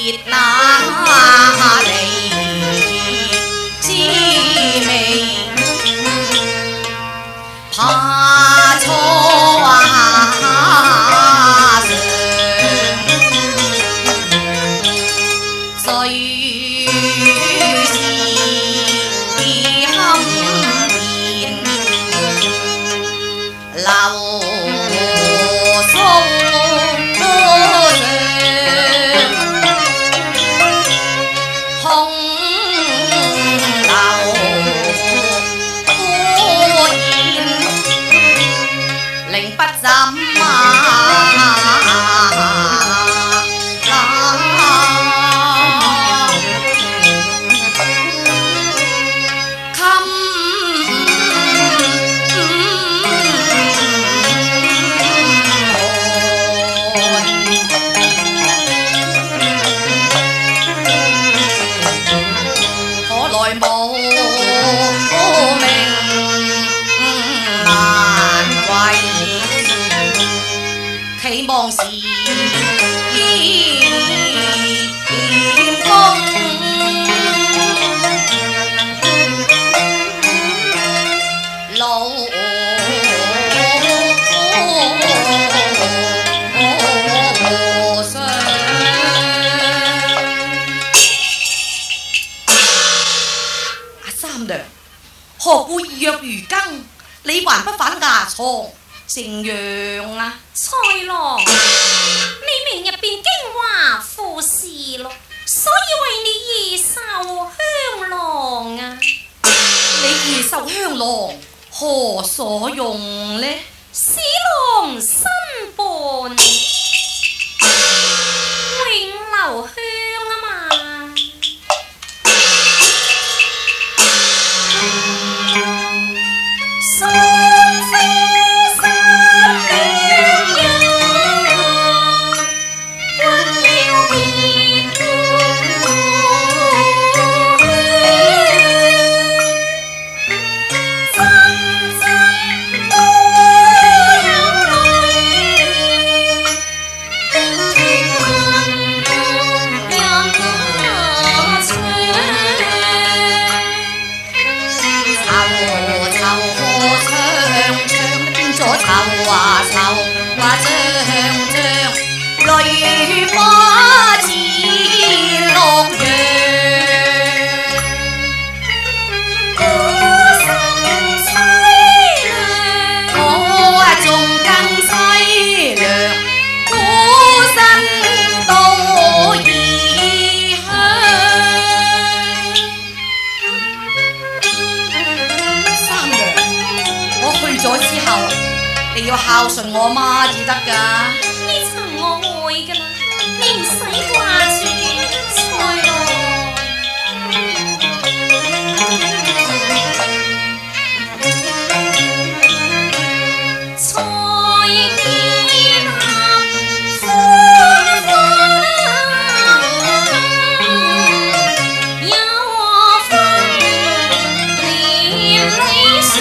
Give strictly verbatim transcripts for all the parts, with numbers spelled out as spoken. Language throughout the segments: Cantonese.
別那離滋味，怕錯啊常，最是堪言流蘇上，空流孤燕，令不怎啊期望是功，路上阿三娘，何故意若如更？你還不返衙床？成樣啊！ 蔡郎，你明日便京華赴事咯，所以為你易受香囊啊！ 你易受香囊何所用呢？ 使郎身伴永留香啊嘛！話愁話張張，淚花似落陽，孤身凄涼，我仲更凄涼，孤身到異鄉。三娘，我去咗之後，你要孝順我媽至得㗎。呢層我會㗎啦，你唔使掛住嘅，蔡郎。才見合歡歡，有風連理樹。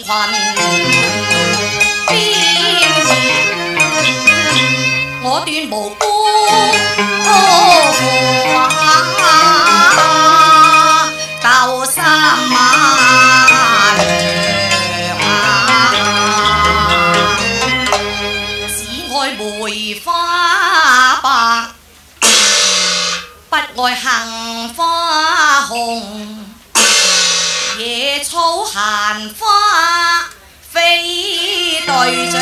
群邊我斷無辜鬥三馬娘只愛梅花白不愛杏花紅野草閒花非對象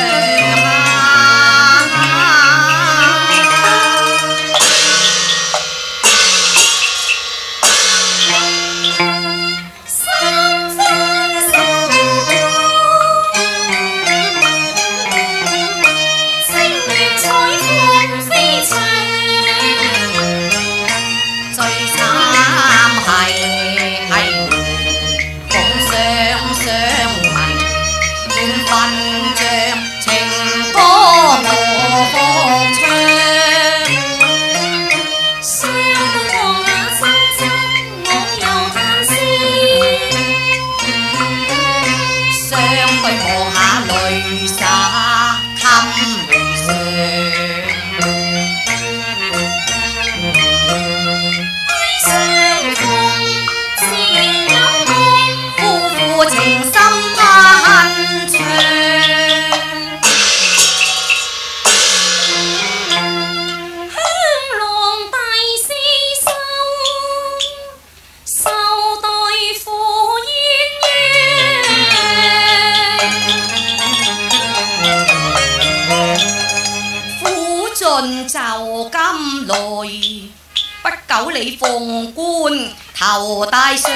就今來，不久你鳳冠頭戴上，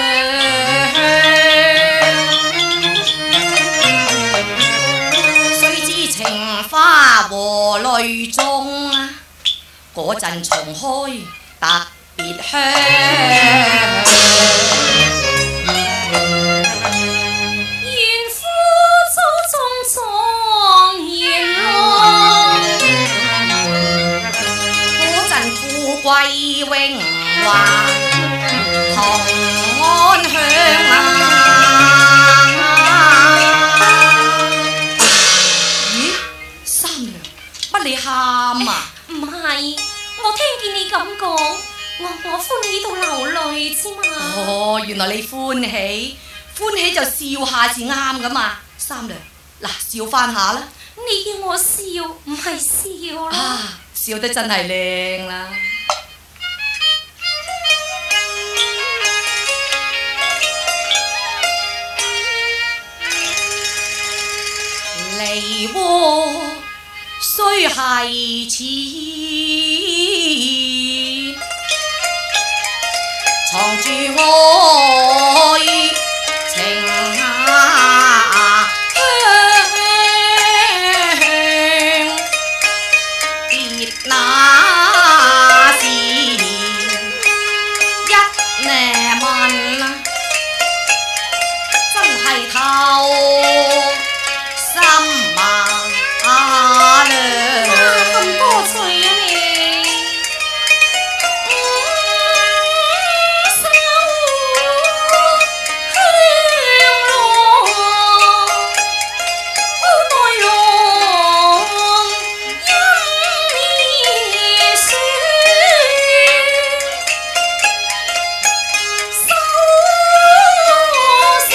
須知情花和淚中，嗰陣重開特別香。貴榮華同安鄉啊！咦，三娘，乜你喊啊？ 唔係，我聽見你咁講，我我歡喜到流淚之嘛。 哦，原來你歡喜，歡喜就笑下至啱噶嘛。三娘，嗱，笑翻下啦。 你叫我笑，唔係笑啦。 啊，笑得真係靚啦！梨窩雖係淺，藏住愛情香，別那時一夜問真係透心麻涼， 咁多趣啊你！手香羅，內容因你選，手線。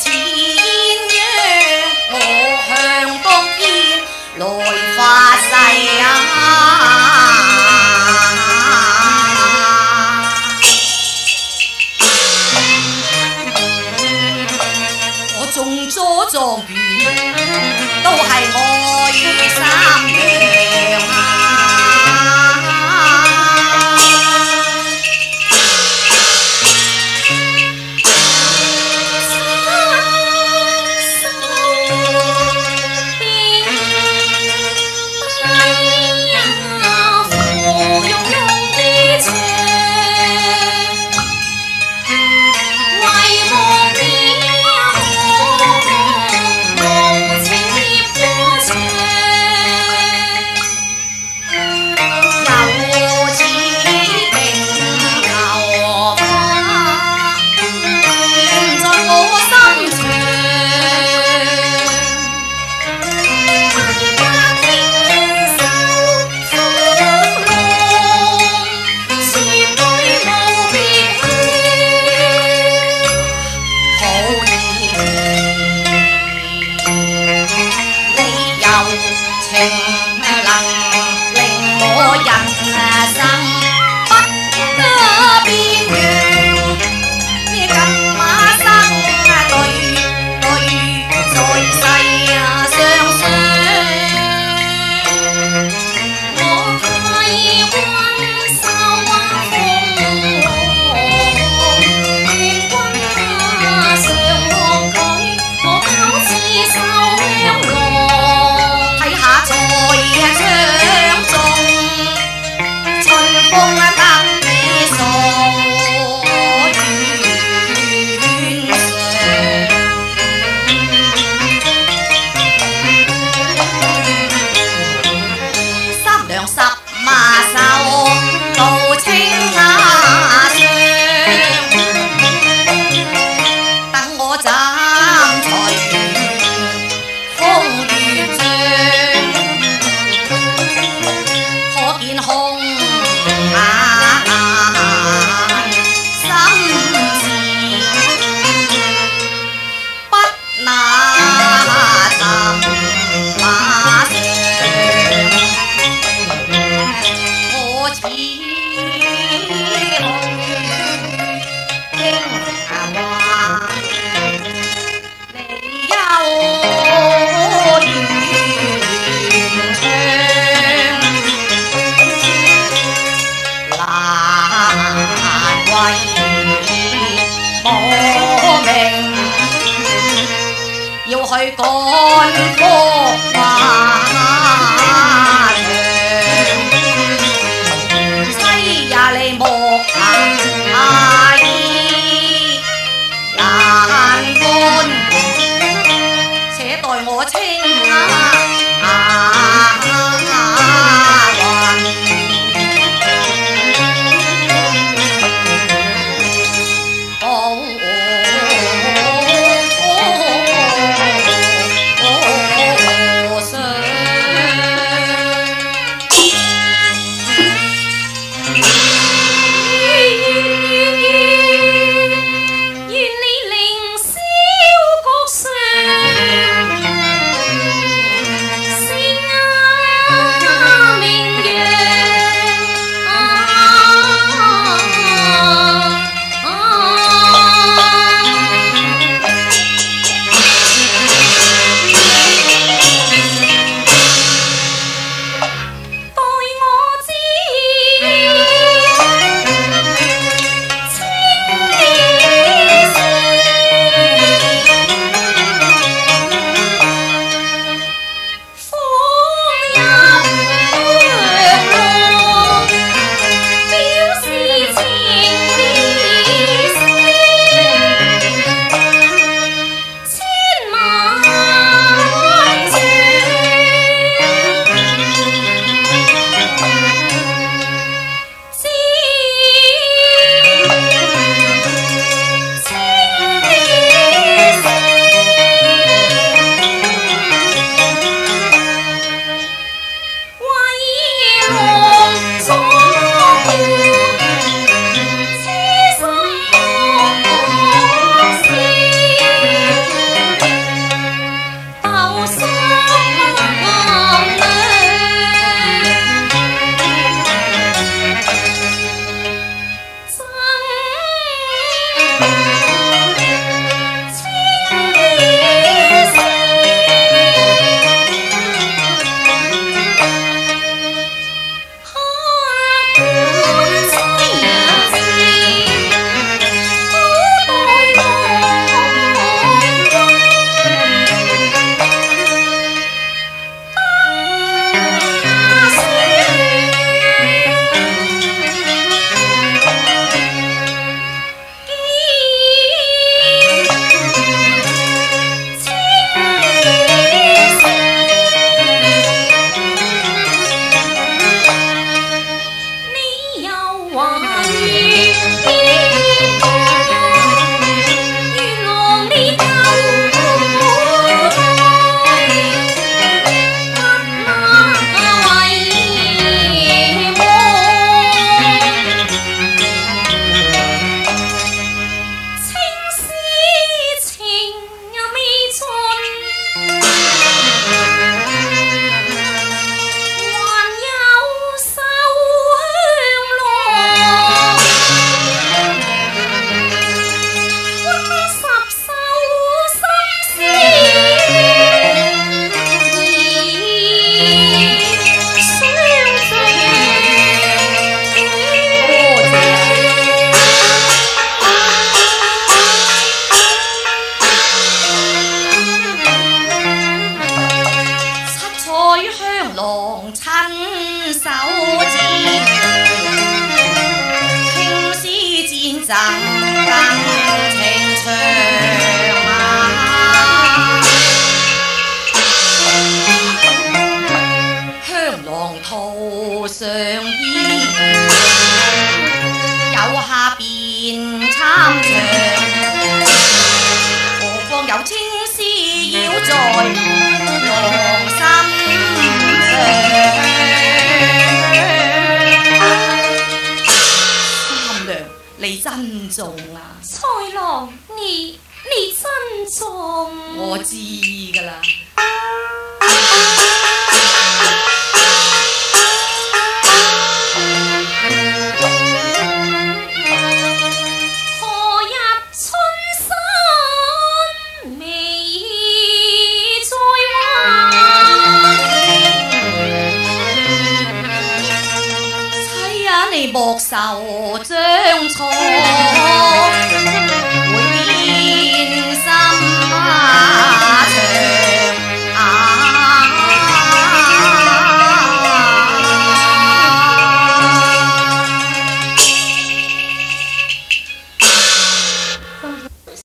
來發誓。 能令我人生不得變樣。呢今晚生對對在世相相。 我太溫秀風願君常樂佢，我久似受香羅。 睇下在窗中，春風得意送遠上。三兩十馬手到青瓦上，等我斬除風月障。可見紅顏心事，不那尋馬上。我似女經話，你休願唱。難為我命，要去趕科馬場，西也你莫行阿姨難看，且待我清下雲。哦哦哦哦香囊親手剪，青絲戰陣更情長啊！香囊塗上衣，有下邊參詳。有青絲繞在郎心上，三娘你珍重啊！ 蔡郎，你你珍重， 我知㗎啦。莫愁將錯。